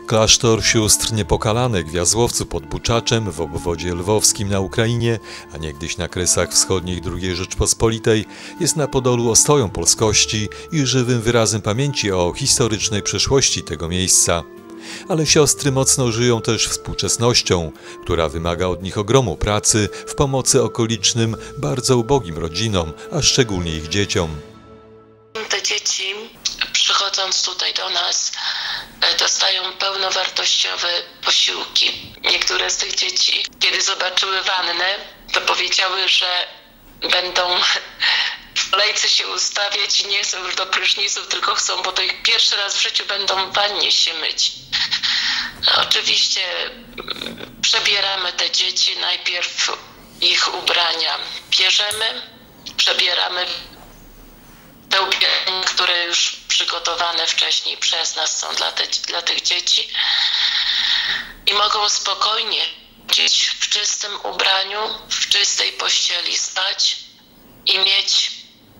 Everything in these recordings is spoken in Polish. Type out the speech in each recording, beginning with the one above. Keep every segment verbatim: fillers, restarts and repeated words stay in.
Klasztor sióstr Niepokalanek w Jazłowcu pod Buczaczem w obwodzie lwowskim na Ukrainie, a niegdyś na Kresach Wschodnich drugiej Rzeczpospolitej, jest na Podolu ostoją polskości i żywym wyrazem pamięci o historycznej przeszłości tego miejsca. Ale siostry mocno żyją też współczesnością, która wymaga od nich ogromu pracy w pomocy okolicznym, bardzo ubogim rodzinom, a szczególnie ich dzieciom. Te dzieci, przychodząc tutaj do nas, dostają pełnowartościowe posiłki. Niektóre z tych dzieci, kiedy zobaczyły wannę, to powiedziały, że będą w kolejce się ustawiać i nie chcą już do pryszniców, tylko chcą, bo to ich pierwszy raz w życiu będą w wannie się myć. Oczywiście przebieramy te dzieci, najpierw ich ubrania bierzemy, przebieramy te ubrania, które już przygotowane wcześniej przez nas są dla, te, dla tych dzieci i mogą spokojnie chodzić w czystym ubraniu, w czystej pościeli spać i mieć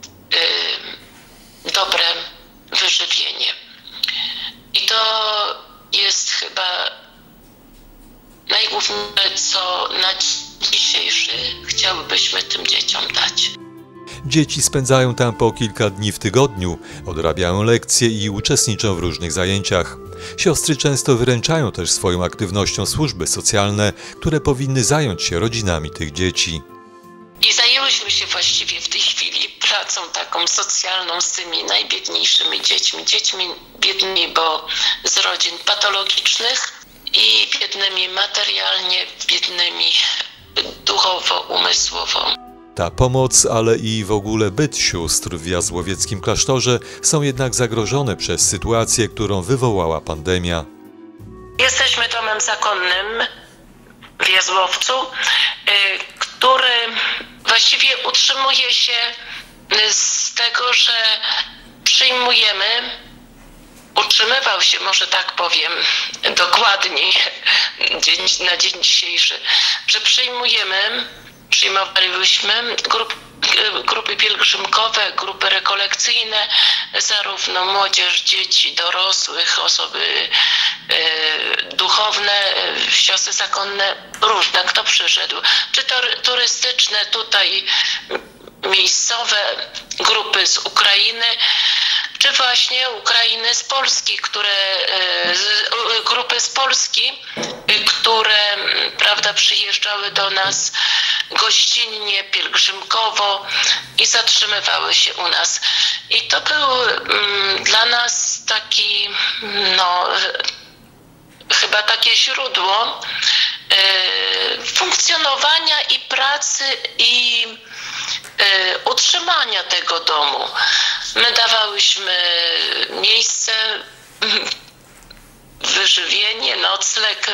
y, dobre wyżywienie. I to jest chyba najgłówniejsze, co na dzisiejszy chciałybyśmy tym dzieciom dać. Dzieci spędzają tam po kilka dni w tygodniu, odrabiają lekcje i uczestniczą w różnych zajęciach. Siostry często wyręczają też swoją aktywnością służby socjalne, które powinny zająć się rodzinami tych dzieci. I zajęłyśmy się właściwie w tej chwili pracą taką socjalną z tymi najbiedniejszymi dziećmi. Dziećmi biednymi, bo z rodzin patologicznych i biednymi materialnie, biednymi duchowo-umysłowo. Ta pomoc, ale i w ogóle byt sióstr w jazłowieckim klasztorze są jednak zagrożone przez sytuację, którą wywołała pandemia. Jesteśmy domem zakonnym w Jazłowcu, który właściwie utrzymuje się z tego, że przyjmujemy, utrzymywał się, może tak powiem, dokładniej dzień, na dzień dzisiejszy, że przyjmujemy Przyjmowaliśmy grup, grupy pielgrzymkowe, grupy rekolekcyjne, zarówno młodzież, dzieci, dorosłych, osoby e, duchowne, siostry zakonne, różne, kto przyszedł, czy to turystyczne, tutaj miejscowe, grupy z Ukrainy, czy właśnie Ukrainy z Polski, które, grupy z Polski, które, prawda, przyjeżdżały do nas gościnnie, pielgrzymkowo i zatrzymywały się u nas. I to był mm, dla nas taki, no, chyba takie źródło y, funkcjonowania i pracy i y, utrzymania tego domu. My dawałyśmy miejsce, wyżywienie, nocleg,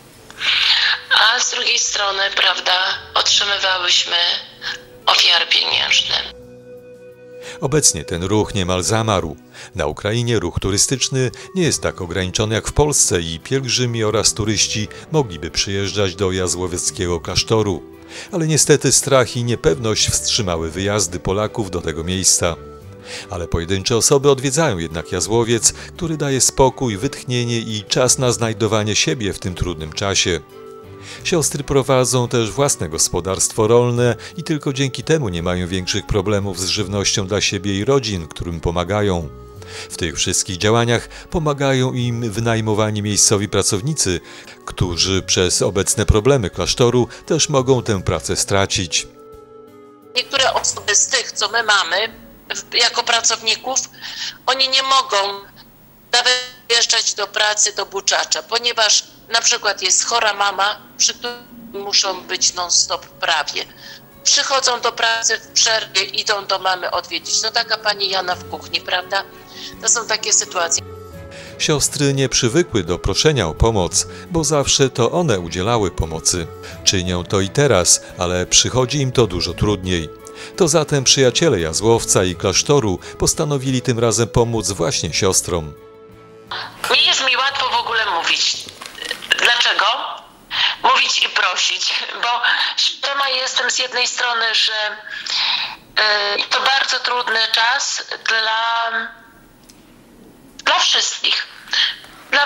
a z drugiej strony, prawda, otrzymywałyśmy ofiary pieniężne. Obecnie ten ruch niemal zamarł. Na Ukrainie ruch turystyczny nie jest tak ograniczony jak w Polsce i pielgrzymi oraz turyści mogliby przyjeżdżać do jazłowieckiego klasztoru. Ale niestety strach i niepewność wstrzymały wyjazdy Polaków do tego miejsca. Ale pojedyncze osoby odwiedzają jednak Jazłowiec, który daje spokój, wytchnienie i czas na znajdowanie siebie w tym trudnym czasie. Siostry prowadzą też własne gospodarstwo rolne i tylko dzięki temu nie mają większych problemów z żywnością dla siebie i rodzin, którym pomagają. W tych wszystkich działaniach pomagają im wynajmowani miejscowi pracownicy, którzy przez obecne problemy klasztoru też mogą tę pracę stracić. Niektóre osoby z tych, co my mamy jako pracowników, oni nie mogą nawet wyjeżdżać do pracy do Buczacza, ponieważ na przykład jest chora mama, przy której muszą być non-stop prawie. Przychodzą do pracy w przerwie, idą do mamy odwiedzić. No taka pani Jana w kuchni, prawda? To są takie sytuacje. Siostry nie przywykły do proszenia o pomoc, bo zawsze to one udzielały pomocy. Czynią to i teraz, ale przychodzi im to dużo trudniej. To zatem przyjaciele Jazłowca i klasztoru postanowili tym razem pomóc właśnie siostrom. Nie jest mi łatwo w ogóle mówić. Dlaczego? Mówić i prosić, bo świadoma jestem z jednej strony, że yy, to bardzo trudny czas dla, dla wszystkich. Dla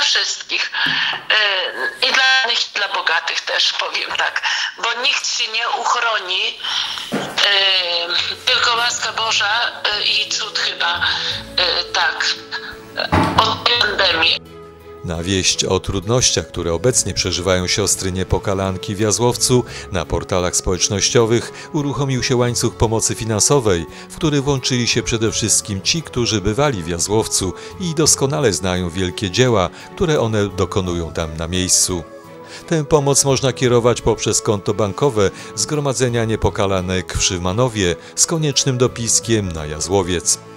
wszystkich. I dla nich, i dla bogatych też, powiem tak. Bo nikt się nie uchroni, tylko łaska Boża i cud chyba, tak, od pandemii. Na wieść o trudnościach, które obecnie przeżywają siostry niepokalanki w Jazłowcu, na portalach społecznościowych uruchomił się łańcuch pomocy finansowej, w który włączyli się przede wszystkim ci, którzy bywali w Jazłowcu i doskonale znają wielkie dzieła, które one dokonują tam na miejscu. Tę pomoc można kierować poprzez konto bankowe Zgromadzenia Niepokalanek w Szymanowie z koniecznym dopiskiem na Jazłowiec.